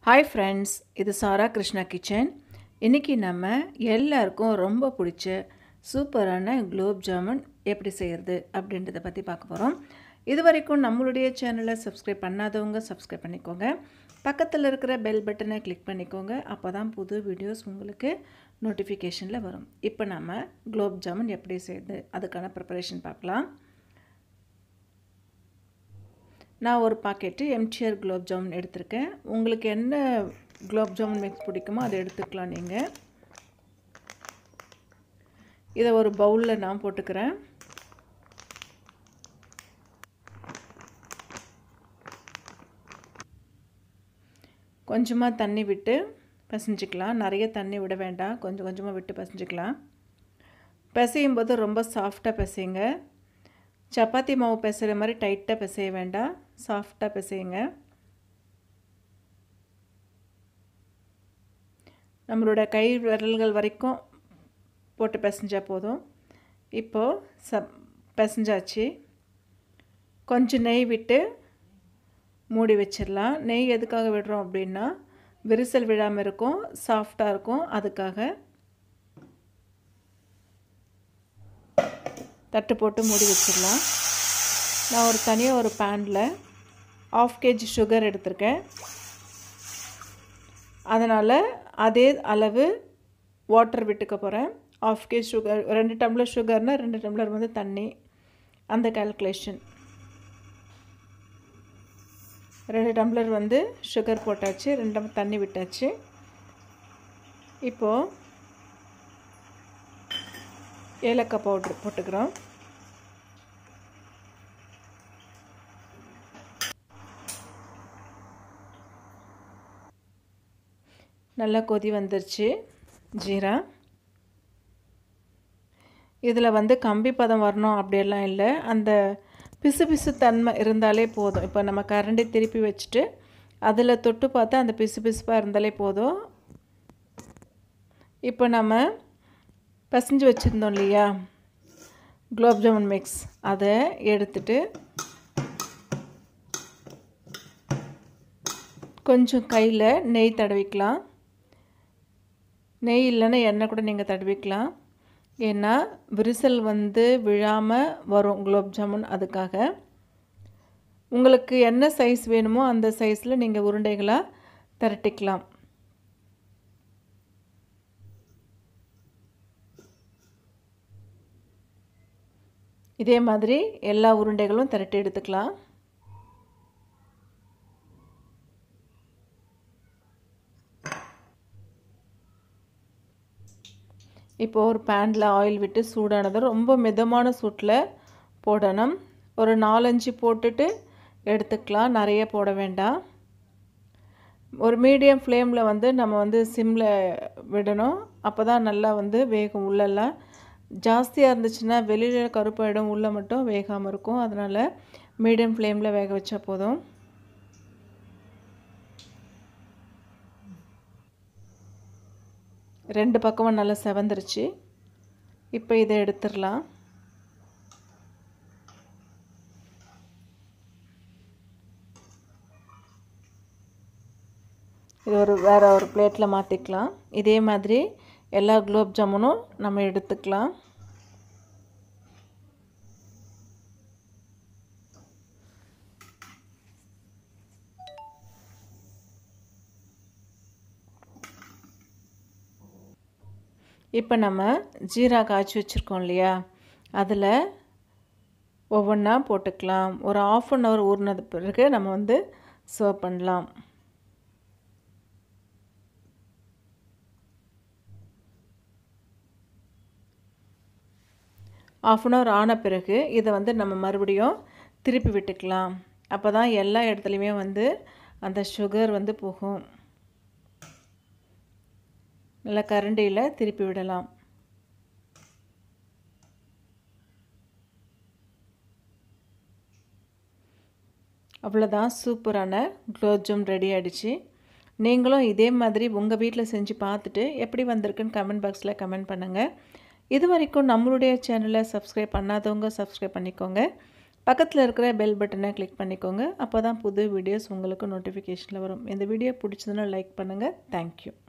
Hi friends, இது Sara Krishna kitchen. இன்னைக்கு நம்ம எல்லாருக்கும் ரொம்ப பிடிச்ச சூப்பரான குலோப் ஜாமுன் எப்படி செய்யறது அப்படின்றத பத்தி பார்க்க போறோம். இதுவரைக்கும் நம்மளுடைய சேனலை சப்ஸ்கிரைப் பண்ணாதவங்க சப்ஸ்கிரைப் பண்ணிக்கோங்க. பக்கத்துல இருக்கிற பெல் பட்டனை கிளிக் பண்ணிக்கோங்க. அப்பதான் புது வீடியோஸ் உங்களுக்கு நோட்டிஃபிகேஷன்ல வரும். இப்போ நாம குலோப் ஜாமுன் எப்படி செய்யறது அதுக்கான ப்ரிப்பரேஷன் பார்க்கலாம். நான் ஒரு பாக்கெட்டு எம்டிஆர் குலோப் ஜாமுன் எடுத்துருக்கேன். உங்களுக்கு என்ன குலோப் ஜாமுன் மிக்ஸ் பிடிக்குமோ அதை எடுத்துக்கலாம் நீங்கள். இதை ஒரு பவுலில் நான் போட்டுக்கிறேன். கொஞ்சமாக தண்ணி விட்டு பிசைஞ்சிக்கலாம். நிறைய தண்ணி விட வேண்டாம், கொஞ்சம் கொஞ்சமாக விட்டு பிசைஞ்சிக்கலாம். பிசையும் போது ரொம்ப சாஃப்டாக பிசையுங்க. சப்பாத்தி மாவு பிசைகிற மாதிரி டைட்டாக பிசைய வேண்டாம், சாஃப்டாக பிசையுங்க. நம்மளோட கை விரல்கள் வரைக்கும் போட்டு பிசைஞ்சால் போதும். இப்போது பிசைஞ்சாச்சு. கொஞ்சம் நெய் விட்டு மூடி வச்சிடலாம். நெய் எதுக்காக விடுறோம் அப்படின்னா விரிசல் விழாமல் இருக்கும், சாஃப்டாக இருக்கும். அதுக்காக தட்டு போட்டு மூடி வச்சிடலாம். நான் ஒரு தனியாக ஒரு பேனில் 1/2 kg சுகர் எடுத்திருக்கேன். அதனால் அதே அளவு வாட்டர் விட்டுக்க போகிறேன். 1/2 kg சுகர், 2 டம்ளர் சுகர்னால் 2 டம்ளர் வந்து தண்ணி, அந்த கால்குலேஷன். 2 டம்ளர் வந்து சுகர் போட்டாச்சு, 2 டம்ளர் தண்ணி விட்டாச்சு. இப்போது ஏலக்காய் பவுட்ரு போட்டுக்கிறோம். நல்லா கொதி வந்துருச்சு. ஜீரா இதில் வந்து கம்பி பதம் வரணும் அப்படியெல்லாம் இல்லை, அந்த பிசு பிசு தன்மை இருந்தாலே போதும். இப்போ நம்ம கரண்டி திருப்பி வச்சுட்டு அதில் தொட்டு பார்த்தா அந்த பிசு பிசுப்பாக இருந்தாலே போதும். இப்போ நம்ம பிசைஞ்சு வச்சுருந்தோம் இல்லையா குலோப் ஜாமுன் மிக்ஸ், அதை எடுத்துட்டு கொஞ்சம் கையில் நெய் தடவிக்கலாம். நெய் இல்லைன்னா எண்ணெய் கூட நீங்கள் தடவிக்கலாம். ஏன்னா விரிசல் வந்து விழாமல் வரும் குலோப் ஜாமுன். அதுக்காக உங்களுக்கு என்ன சைஸ் வேணுமோ அந்த சைஸில் நீங்கள் உருண்டைகளாக திரட்டிக்கலாம். இதே மாதிரி எல்லா உருண்டைகளும் திரட்டி எடுத்துக்கலாம். இப்போது ஒரு பேனில் ஆயில் விட்டு சூடானது ரொம்ப மிதமான சூட்டில் போடணும். ஒரு 4-5 போட்டுட்டு எடுத்துக்கலாம், நிறைய போட வேண்டாம். ஒரு மீடியம் ஃப்ளேமில் வந்து நம்ம வந்து சிம்மில் விடணும். அப்போ தான் நல்லா வந்து வேகும். உள்ளெல்லாம் ஜாஸ்தியாக இருந்துச்சுன்னா வெளியில் கருப்பாயிடும், உள்ளே மட்டும் வேகாமல் இருக்கும். அதனால் மீடியம் ஃப்ளேமில் வேக வச்சா போதும். ரெண்டு பக்கமும் நல்லா செவந்துருச்சு. இப்போ இதை எடுத்துடலாம். இது வேறு ஒரு பிளேட்டில் மாற்றிக்கலாம். இதே மாதிரி எல்லா குலோப் ஜாமுனும் நம்ம எடுத்துக்கலாம். இப்போ நம்ம ஜீரா காய்ச்சி வச்சுருக்கோம் இல்லையா, அதில் ஒவ்வொன்றா போட்டுக்கலாம். ஒரு 1/2 hour ஊறினது பிறகு நம்ம வந்து சர்வ் பண்ணலாம். ½ hour ஆன பிறகு இதை வந்து நம்ம மறுபடியும் திருப்பி விட்டுக்கலாம். அப்போ தான் எல்லா இடத்துலையுமே வந்து அந்த சுகர் வந்து போகும். நல்லா கரண்டியில் திருப்பி விடலாம். அவ்வளோதான், சூப்பரான குலோப் ஜாமுன் ரெடி ஆகிடுச்சு. நீங்களும் இதே மாதிரி உங்கள் வீட்டில் செஞ்சு பார்த்துட்டு எப்படி வந்திருக்குன்னு கமெண்ட் பாக்ஸில் கமெண்ட் பண்ணுங்கள். இது வரைக்கும் நம்மளுடைய சேனலை சப்ஸ்கிரைப் பண்ணாதவங்க சப்ஸ்கிரைப் பண்ணிக்கோங்க. பக்கத்தில் இருக்கிற பெல் பட்டனை கிளிக் பண்ணிக்கோங்க. அப்போ தான் புது வீடியோஸ் உங்களுக்கு நோட்டிஃபிகேஷனில் வரும். இந்த வீடியோ பிடிச்சதுன்னா லைக் பண்ணுங்கள். தேங்க்யூ.